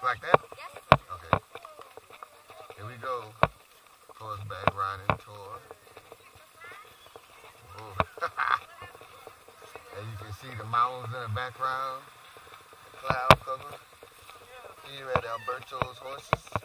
Like that? Okay. Here we go. Horseback riding tour. Oh. And you can see the mountains in the background. Cloud cover. Here at Alberto's Horses.